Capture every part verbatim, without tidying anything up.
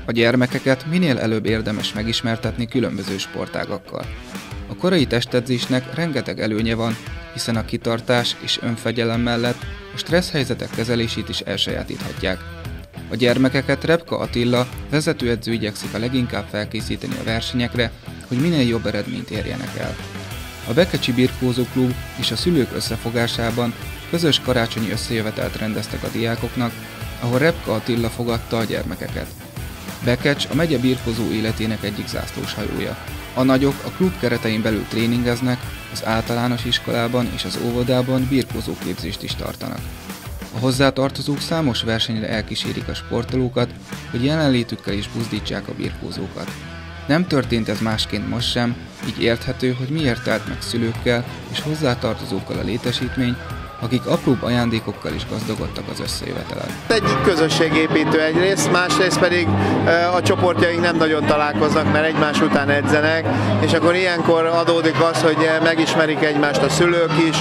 A gyermekeket minél előbb érdemes megismertetni különböző sportágakkal. A korai testedzésnek rengeteg előnye van, hiszen a kitartás és önfegyelem mellett a stressz helyzetek kezelését is elsajátíthatják. A gyermekeket Repka Attila vezetőedző igyekszik a leginkább felkészíteni a versenyekre, hogy minél jobb eredményt érjenek el. A Bekecsi Birkózó Klub és a szülők összefogásában közös karácsonyi összejövetelt rendeztek a diákoknak, ahol Repka Attila fogadta a gyermekeket. Bekecs a megye birkózó életének egyik zászlóshajója. A nagyok a klub keretein belül tréningeznek, az általános iskolában és az óvodában birkózóképzést is tartanak. A hozzátartozók számos versenyre elkísérik a sportolókat, hogy jelenlétükkel is buzdítsák a birkózókat. Nem történt ez másként most sem, így érthető, hogy miért telt meg szülőkkel és hozzátartozókkal a létesítmény, akik apróbb ajándékokkal is gazdagodtak az összejövetelen. Egyik közösségépítő egyrészt, másrészt pedig a csoportjaink nem nagyon találkoznak, mert egymás után edzenek, és akkor ilyenkor adódik az, hogy megismerik egymást a szülők is,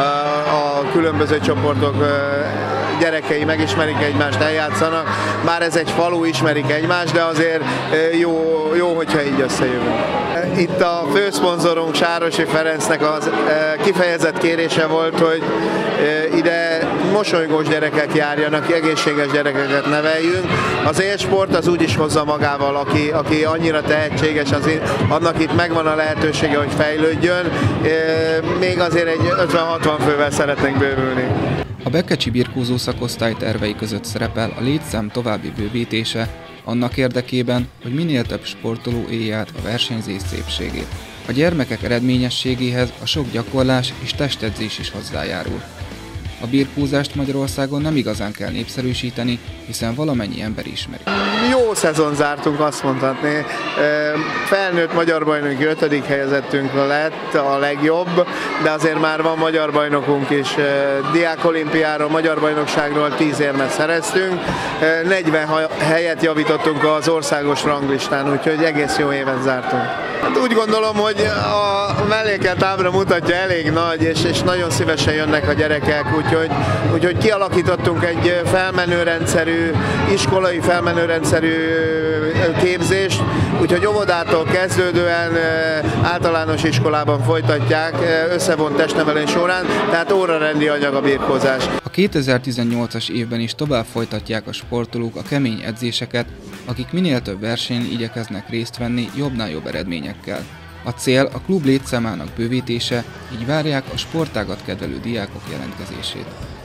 a különböző csoportok gyerekei megismerik egymást, eljátszanak. Bár ez egy falu, ismerik egymást, de azért jó, jó hogyha így összejövünk. Itt a főszponzorunk Sárosi Ferencnek az kifejezett kérése volt, hogy ide mosolygós gyerekek járjanak, egészséges gyerekeket neveljünk. Az élsport az úgy is hozza magával, aki, aki annyira tehetséges, az, annak itt megvan a lehetősége, hogy fejlődjön. Még azért egy ötven-hatvan fővel szeretnénk bővülni. A Bekecsi birkózó szakosztály tervei között szerepel a létszám további bővítése, annak érdekében, hogy minél több sportoló élje át a versenyzés szépségét. A gyermekek eredményességéhez a sok gyakorlás és testedzés is hozzájárul. A birkózást Magyarországon nem igazán kell népszerűsíteni, hiszen valamennyi ember ismeri. Jó szezon zártunk, azt mondhatni. Felnőtt magyar bajnoki ötödik helyezettünk lett, a legjobb, de azért már van magyar bajnokunk is. Diákolimpiáról, magyar bajnokságról tíz érmet szereztünk. negyven helyet javítottunk az országos ranglistán, úgyhogy egész jó évet zártunk. Hát úgy gondolom, hogy a mellékelt ábra mutatja, elég nagy, és, és nagyon szívesen jönnek a gyerekek, úgyhogy, úgyhogy kialakítottunk egy felmenőrendszerű, iskolai felmenőrendszerű képzést, úgyhogy óvodától kezdődően általános iskolában folytatják összevont testnevelés során, tehát órarendi anyag a birkózás. A kétezer-tizennyolcas évben is tovább folytatják a sportolók a kemény edzéseket, akik minél több versenyen igyekeznek részt venni jobbnál jobb eredményekkel. A cél a klub létszámának bővítése, így várják a sportágat kedvelő diákok jelentkezését.